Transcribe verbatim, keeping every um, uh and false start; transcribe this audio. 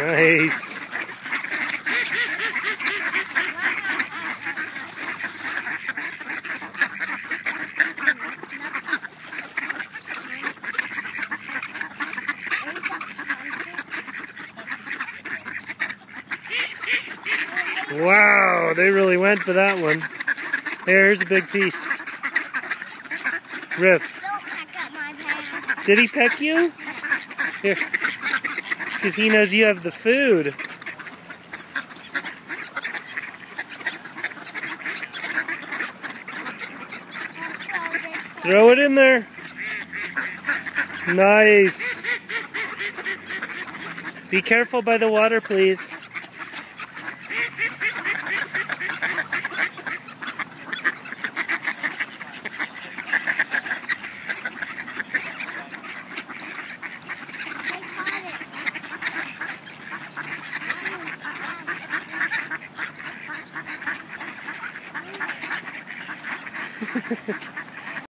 Nice. Wow, they really went for that one. Here, here's a big piece. Riff. Don't peck up my pants. Did he peck you? Here. It's because he knows you have the food. Throw it in there. Nice. Be careful by the water, please. I caught it.